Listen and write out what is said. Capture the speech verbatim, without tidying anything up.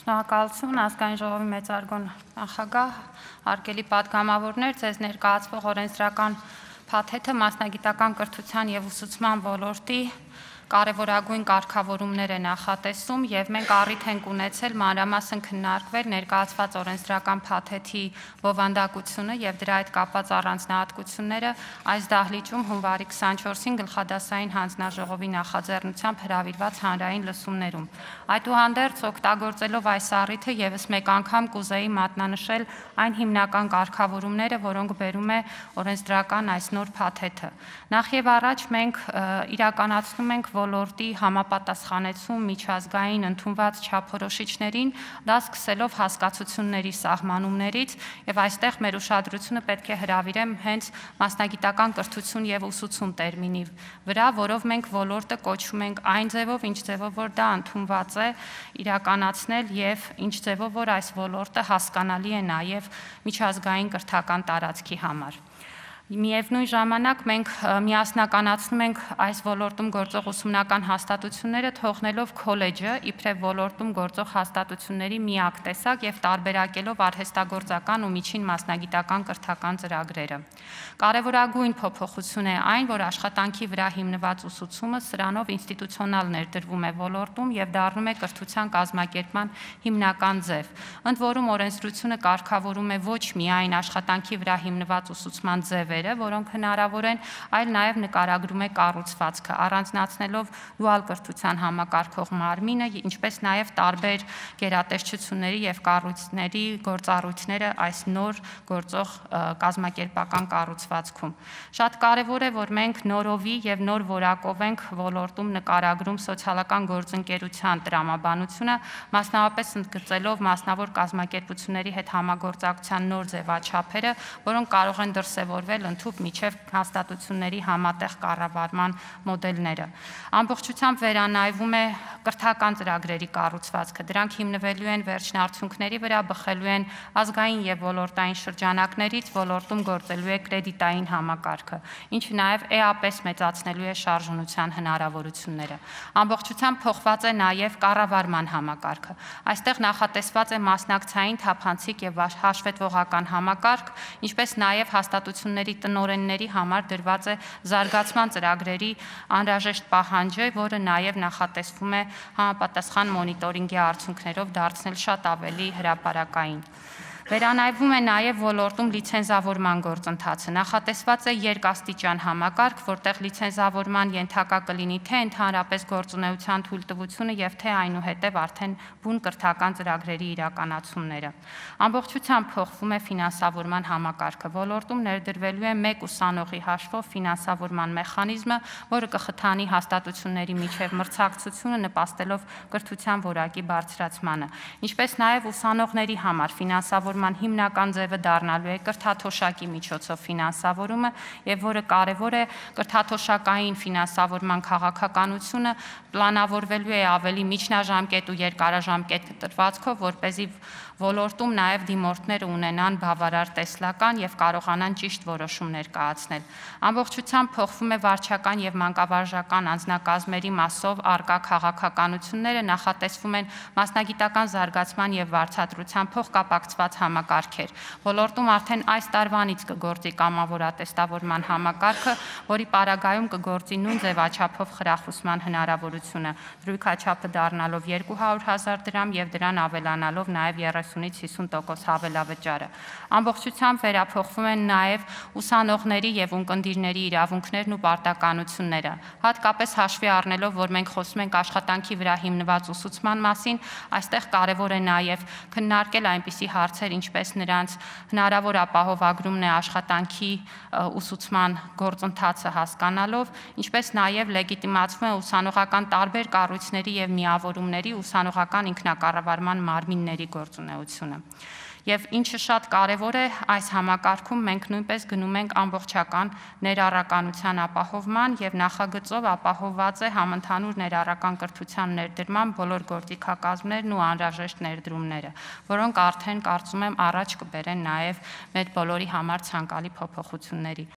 Շնորհակալություն ազգային ժողովի մեծարգոն նախագահ, հարգելի պատգամավորներ, ձեզ ներկայացվող օրենսդրական փաթեթը մասնագիտական կրթության և ուսուցման ոլորտի կարևորագույն կարգավորումներ է նախատեսում և մենք առիթ ենք ունեցել մանրամասն քննարկվել ներկայացված օրենսդրական փաթեթի բովանդակությունը և դրա հետ կապված առանձնահատկությունները այս դահլիճում հունվարի քսանչորսին գլխադասային հանձնաժողովի նախաձեռնությամբ հրավիրված հանրային լսումներում։ Այդուհանդերձ, օգտագործելով այս առիթը ևս մեկ անգամ կուզեի մատնանշել այն հիմնական կարգավորումները, որոնք բերում է օրենսդրական այս նոր փաթեթը։ Նախ և առաջ մենք իրականացնում ենք ոլորտի համապատասխանեցում միջազգային ընդունված չափորոշիչներին, դա սկսելով հասկացությունների սահմանումներից և այստեղ մեր ուշադրությունը պետք է հրավիրեմ հենց մասնագիտական կրթություն և ուսուցում տերմինի վրա, որով մենք ոլորտը կոչում ենք այն ձևով, ինչ ձևով որ դա ընդունված է իրականացնել և ինչ ձևով որ այս ոլորտը հասկանալի է նաև միջազգային կրթական տարածքի համար։ Միևնույն ժամանակ մենք միասնականացնում ենք այս ոլորտում գործող ուսումնական հաստատությունները, թողնելով քոլեջը իբրև ոլորտում գործող հաստատությունների միակ տեսակ և տարբերակելով արհեստագործական ու միջին մասնագիտական կրթական ծրագրերը։ Կարևորագույն փոփոխություն է այն, որ աշխատանքի վրա հիմնված ուսուցումը սրանով ինստիտուցիոնալ ներդրվում է ոլորտում և դառնում է կրթության կազմակերպման հիմնական ձև։ Ընդ որում օրենսդրությունը կարգավորում է ոչ միայն աշխատանքի վրա հիմնված ուսուցման ձևերը, որոնք հնարավոր են, այլ նաև նկարագրում է կառուցվածքը, առանձնացնելով դուալ կրթության համակարգող մարմինը, ինչպես նաև տարբեր գերատեսչությունների և կառույցների գործառույթները այս նոր գործող կազմակերպական կառուցվածքում։ Շատ կարևոր է, որ մենք նորովի և նոր որակով ենք ոլորտում նկարագրում սոցիալական գործընկերության տրամաբանությունը, մասնավորապես ընդգծելով մասնավոր կազմակերպությունների հետ համագործակցության նոր ձևաչափերը, որոնք կարող են դրսևորվել ընդհուպ մինչև հաստատությունների համատեղ կառավարման մոդելները։ Ամբողջությամբ վերանայվում է կրթական ծրագրերի կառուցվածքը, դրանք հիմնվելու են վերջնարդյունքների վրա, բխելու են ազգային և ոլորտային շրջանակներից, ոլորտում գործելու է կրեդիտային համակարգը, ինչը նաև էապես մեծացնելու է շարժունության հնարավորությունները։ Ամբողջությամբ փոխված է նաև կառավարման համակարգը։ Այստեղ նախատեսված է մասնակցային, թափանցիկ և հաշվետվողական համակարգ, ինչպես նաև հաստատությունների տնօրենների համար դրված է զարգացման ծրագրերի անհրաժեշտ պահանջը, որը նաև նախատեսվում է համապատասխան մոնիտորինգի արդյունքներով դարձնել շատ ավելի հրապարակային։ Վերանայվում է նաև ոլորտում լիցենզավորման գործընթացը։ Նախատեսված է երկաստիճան համակարգ, որտեղ լիցենզավորման ենթակա կլինի թե ընդհանրապես գործունեության թույլտվությունը և թե այնուհետև արդեն բուն կրթական ծրագրերի իրականացումները։ Ամբողջությամբ փոխվում է ֆինանսավորման համակարգը։ Ոլորտում ներդրվելու է մեկ ուսանողի հաշվով ֆինանսավորման մեխանիզմը, որը կխթանի հաստատությունների միջև մրցակցությունը, նպաստելով կրթության որակի բարձրացմանը, ինչպես նաև ուսանողների համար ֆինանսավորման հիմնական ձևը դառնալու է կրթաթոշակի միջոցով ֆինանսավորումը, և որը կարևոր է կրթաթոշակային ֆինանսավորման քաղաքականությունը պլանավորվելու է ավելի միջնաժամկետ ու երկարաժամկետ դրվածքով, որպեսզի ոլորտում նաև դիմորդները ունենան բավարար տեսլական և կարողանան ճիշտ որոշումներ կայացնել։ Ամբողջությամբ փոխվում է վարչական և մանկավարժական անձնակազմերի մասով առկա քաղաքականությունները, նախատեսվում են մասնագիտական զարգացման և վարձատրության փոխկապակցված համակարգեր։ Ոլորտում արդեն այս տարվանից կգործի կամավորատեստավորման համակարգը, որի պարագայում կգործի նույն ձևաչափով խրախուսման հնարավորությունը, դրույքաչափը դառնալով երկու հարյուր հազար դրամ և դրան ավելանալով նաև երեսունից հիսուն տոկոս հավելավճարը։ Ամբողջությամբ վերափոխվում են նաև ուսանողների և ունկնդիրների իրավունքներն ու պարտականությունները։ Հատկապես հաշվի առնելով, որ մենք խոսում ենք աշխատանքի վրա հիմնված ուսուցման մասին, այստեղ կարևոր է նաև քննարկել այնպիսի հարցեր, ինչպես նրանց հնարավոր ապահովագրումն է աշխատանքի ուսուցման գործընթացը հասկանալով, ինչպես նաև լեգիտիմացվում է ուսանողական տարբեր կառույցների և միավորումների ուսանողական ինքնակառավարման մարմինների գործունեությունը։ Եվ ինչը շատ կարևոր է, այս համակարգում մենք նույնպես գնում ենք ամբողջական ներառականության ապահովման և նախագծով ապահովված է համընդհանուր ներառական կրթության ներդրման բոլոր գործիքակազմերն ու անհրաժեշտ ներդրումները, որոնք արդեն կարծում եմ առաջ կբերեն նաև մեր բոլորի համար ցանկալի փոփոխությունների։